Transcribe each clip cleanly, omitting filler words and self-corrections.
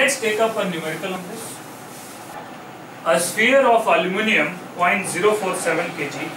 let's take up a numerical on this. A sphere of aluminium 0.047 kg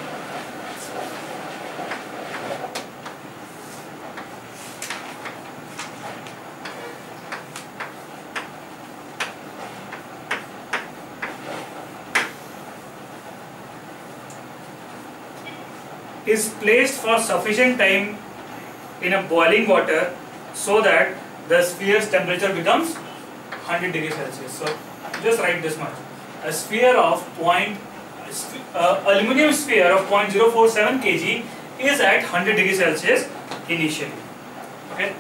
is placed for sufficient time in a boiling water so that the sphere's temperature becomes 100 degrees Celsius. So just write this much. A sphere of aluminum sphere of 0.047 kg is at 100 degrees Celsius initially. Okay.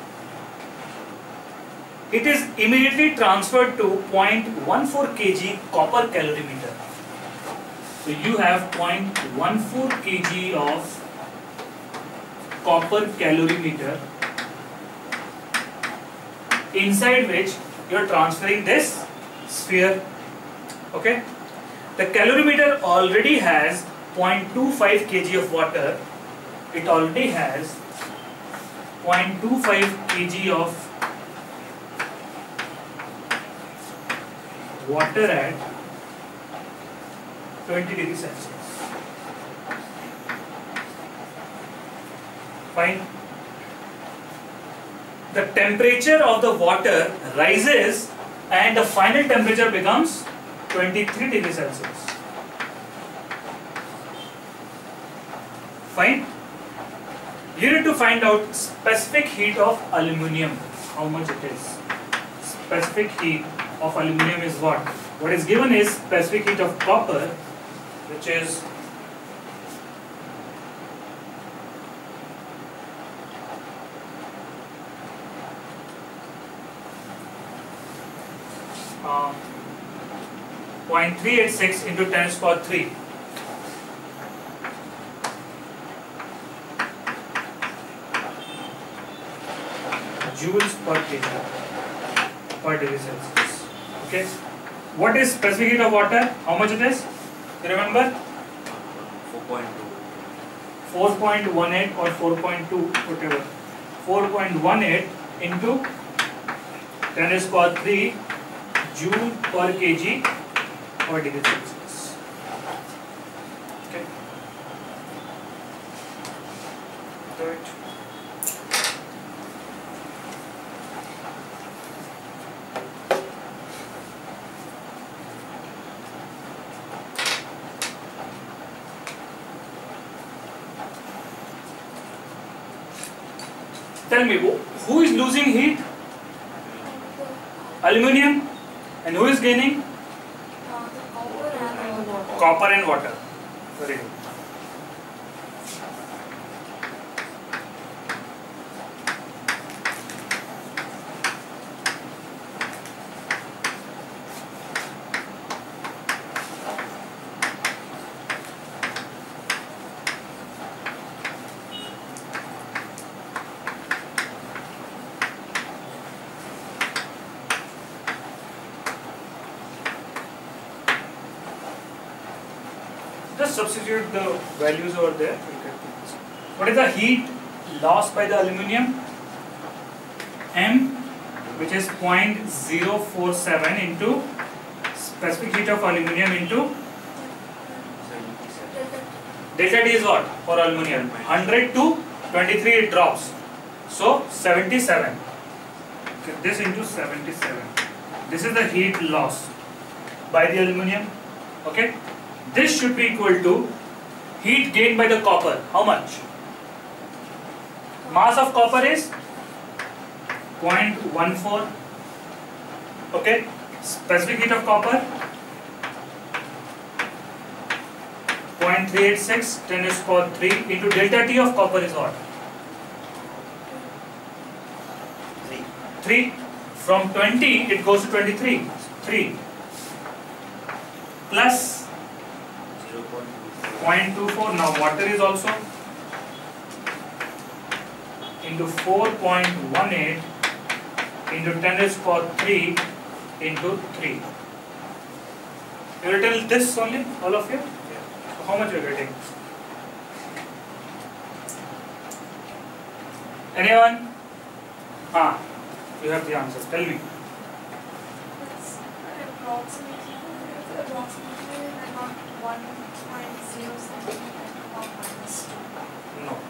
It is immediately transferred to 0.14 kg copper calorimeter. So you have 0.14 kg of copper calorimeter, inside which you are transferring this sphere. Okay, the calorimeter already has 0.25 kg of water. It already has 0.25 kg of water at 20 degrees Celsius. Fine. The temperature of the water rises and the final temperature becomes 23 degrees Celsius. Fine. You need to find out specific heat of aluminium, how much it is. Specific heat of aluminium is what? What is given is specific heat of copper, which is 0.386 into 10 to the power 3. Joules per kg per degree Celsius. Okay. What is specific heat of water? How much it is? You remember? 4.2. 4.18 or 4.2, whatever. 4.18 into 10 to the power 3 joule per kg per degree Celsius. Okay. Do it. Tell me, who is losing heat? Aluminium. And who is gaining? Copper and water. Very good. Just substitute the values over there. What is the heat lost by the aluminium? M, which is 0.047 into specific heat of aluminium into delta T is what for aluminium? 100 to 23 it drops. So 77. Okay, this into 77. This is the heat loss by the aluminium. Okay. This should be equal to heat gained by the copper. How much? Mass of copper is 0.14. Okay. Specific heat of copper 0.386 10 to the power 3 into delta T of copper is what? 3. From 20 it goes to 23. 3 plus 0.24. Now water is also into 4.18 into 10 to the power 3 into 3. You will tell this only, all of you? So how much you are getting? Anyone? You have the answer. Tell me. approximately I got 1.07 or -2. No.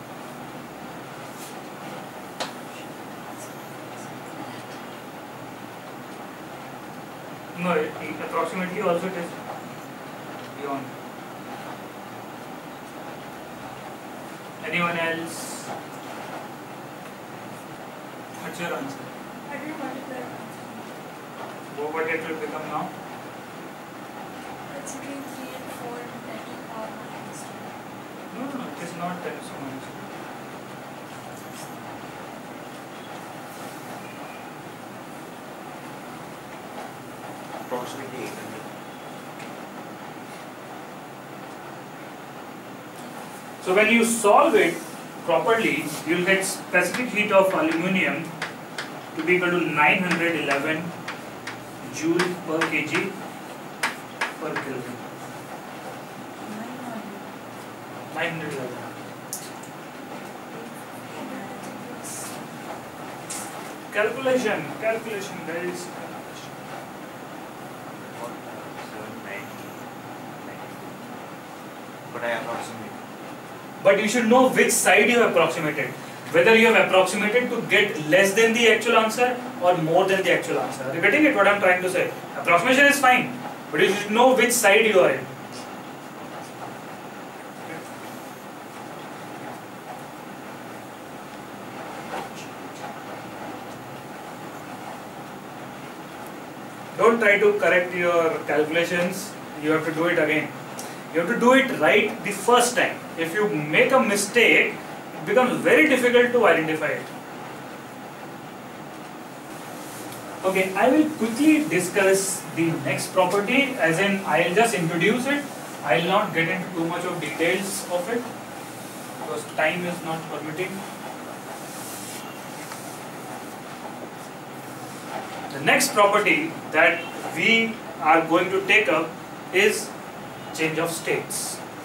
No, approximately also it is beyond. Anyone else? What's your answer? I didn't multiply it. What it will become now? It's between 3 and 4 and 10 to the power -2. No, it is not 10 so much. Approximately 800. So when you solve it properly, you will get specific heat of aluminium to be equal to 911 joule per kg per Kelvin. 911. Calculation, guys. What, 790. But I approximate. But you should know which side you have approximated. Whether you have approximated to get less than the actual answer or more than the actual answer. Are you getting it? What I am trying to say? Approximation is fine, but you should know which side you are in. Don't try to correct your calculations. You have to do it again. You have to do it right the first time. If you make a mistake, it becomes very difficult to identify it. Okay, I will quickly discuss the next property, as in I'll just introduce it. I'll not get into too much of details of it because time is not permitting. The next property that we are going to take up is change of states.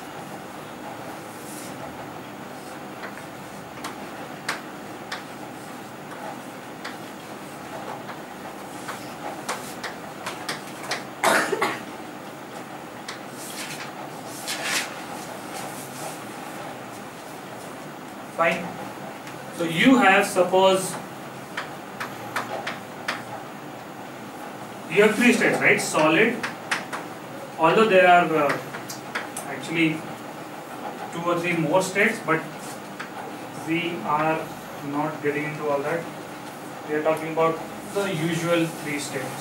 Fine. So you have, suppose you have three states, right? Solid, although there are actually 2 or 3 more states, but we are not getting into all that. We are talking about the usual 3 states.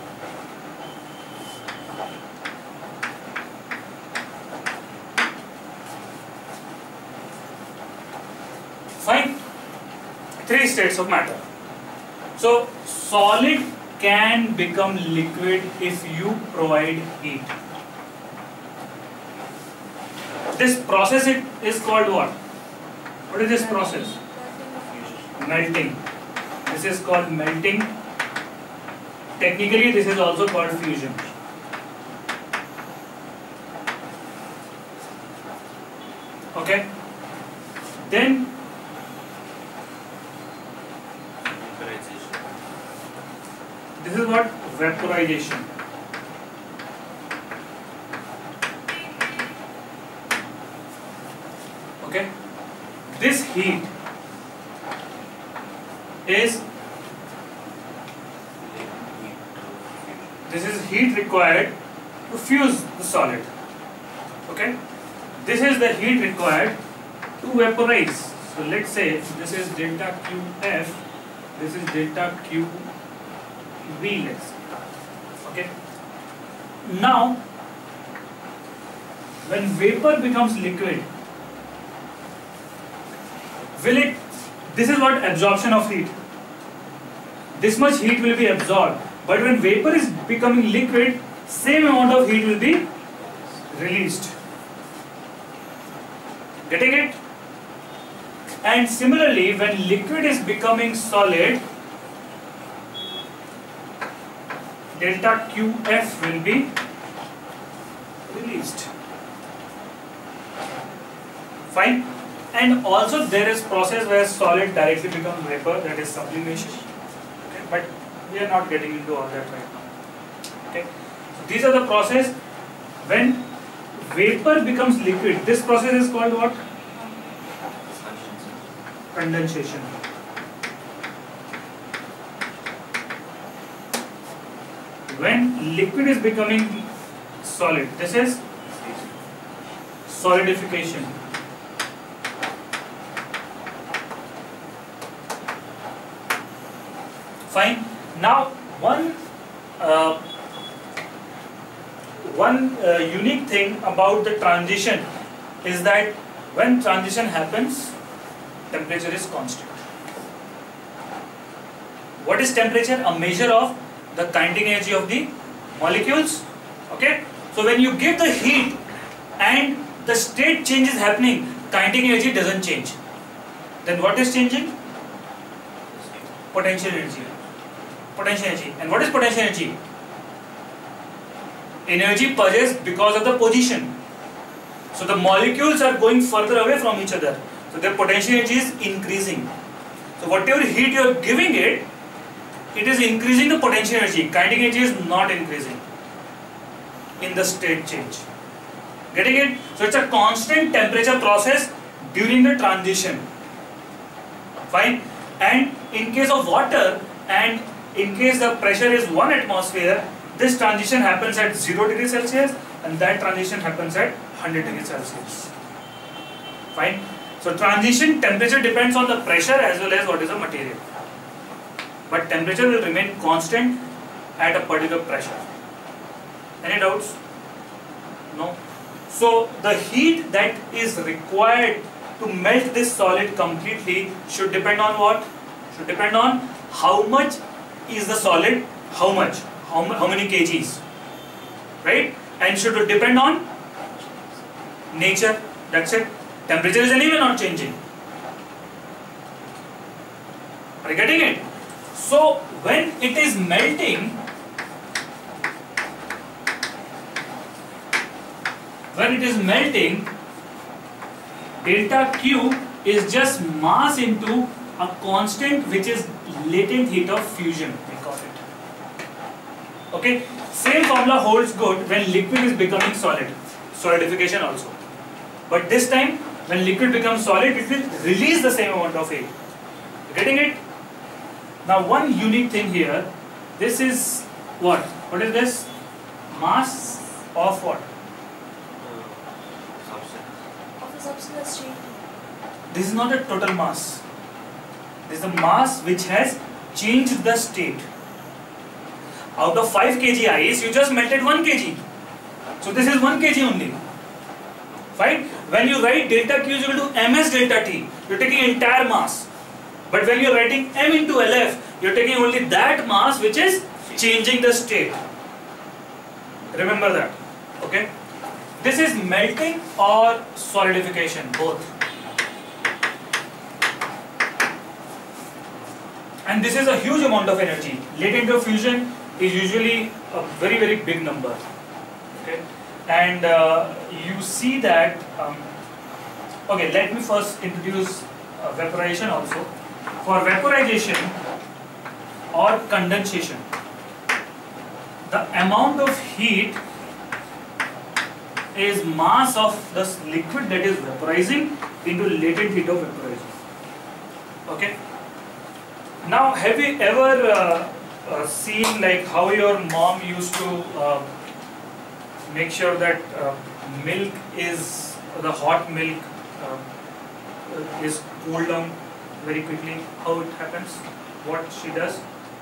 Fine. 3 states of matter. So solid can become liquid if you provide heat. This process is called what? What is this process? Melting. This is called melting. Technically, this is also called fusion. Okay. Then this is what? Vaporization. Okay. This heat is heat required to fuse the solid. Okay. This is the heat required to vaporize. So let's say this is delta QF, this is delta QV, let's say. Okay. Now, when vapor becomes liquid, this is what absorption of heat. This much heat will be absorbed, but when vapor is becoming liquid, same amount of heat will be released. Getting it? And similarly, when liquid is becoming solid, delta QF will be released. Fine. And also there is process where solid directly becomes vapor, that is sublimation. Okay. But we are not getting into all that right now. Okay. these are the process when vapor becomes liquid. This process is called what? Condensation. When liquid is becoming solid, this is solidification. Fine. Now one unique thing about the transition is that when transition happens, temperature is constant. What is temperature? A measure of the kinetic energy of the molecules. Okay. So when you give the heat and the state change is happening, kinetic energy doesn't change. Then what is changing? Potential energy. Potential energy. And what is potential energy? Energy possessed because of the position. So the molecules are going further away from each other. So their potential energy is increasing. So whatever heat you are giving it, it is increasing the potential energy. Kinetic energy is not increasing in the state change. Getting it? So it's a constant temperature process during the transition. Fine. And in case of water, and in case the pressure is 1 atmosphere, this transition happens at 0 degrees Celsius and that transition happens at 100 degrees Celsius. Fine. So transition temperature depends on the pressure as well as what is the material. But temperature will remain constant at a particular pressure. Any doubts? No. So the heat that is required to melt this solid completely should depend on what? Should depend on how much is the solid, how many kgs, right? And should depend on nature. That's it. Temperature is anyway not changing. Are you getting it? So when it is melting, delta Q is just mass into a constant which is latent heat of fusion, we call it. Okay, same formula holds good when liquid is becoming solid, solidification also. But this time when liquid becomes solid, it will release the same amount of heat. Getting it? Now one unique thing here, this is what? What is this? Mass of what? Of a substance change. This is not a total mass. This is the mass which has changed the state. Out of 5 kg ice, you just melted 1 kg. So this is 1 kg only. Fine? When you write delta Q is equal to ms delta T, you are taking entire mass. But when you are writing m into LF, you are taking only that mass which is changing the state. Remember that. Okay? This is melting or solidification, both. And this is a huge amount of energy. Latent heat of fusion is usually a very, very big number. Okay? And you see that, okay, let me first introduce vaporization also. For vaporization or condensation, the amount of heat is mass of the liquid that is vaporizing into latent heat of vaporization. Okay? Now, have you ever seen like how your mom used to make sure that milk is, the hot milk is cooled down very quickly? How it happens? What she does?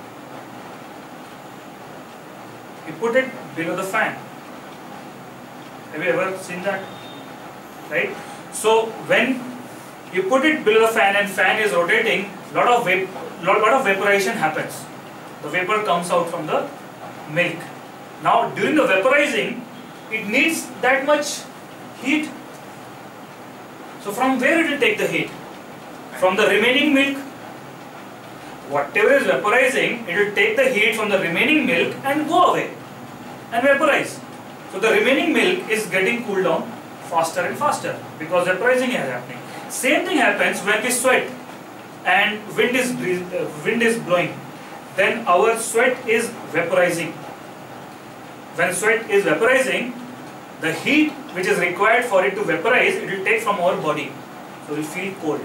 You put it below the fan. Have you ever seen that? Right? So when you put it below the fan and fan is rotating, lot of vaporization happens. The vapor comes out from the milk. Now during the vaporizing, it needs that much heat. So from where it will take the heat? From the remaining milk. Whatever is vaporizing, it will take the heat from the remaining milk and go away and vaporize. So the remaining milk is getting cooled down faster and faster because vaporizing is happening. Same thing happens when we sweat and wind is blowing. Then our sweat is vaporizing. when sweat is vaporizing, the heat which is required for it to vaporize, it will take from our body. So we will feel cold.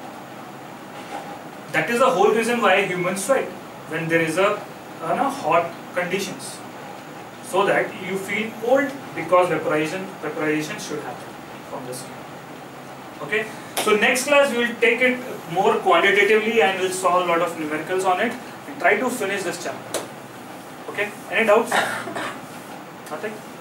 That is the whole reason why humans sweat when there is a hot conditions. So that you feel cold because vaporization should happen from the skin. Okay. So next class we will take it more quantitatively and we'll solve a lot of numericals on it and try to finish this chapter. Okay. Any doubts? Nothing?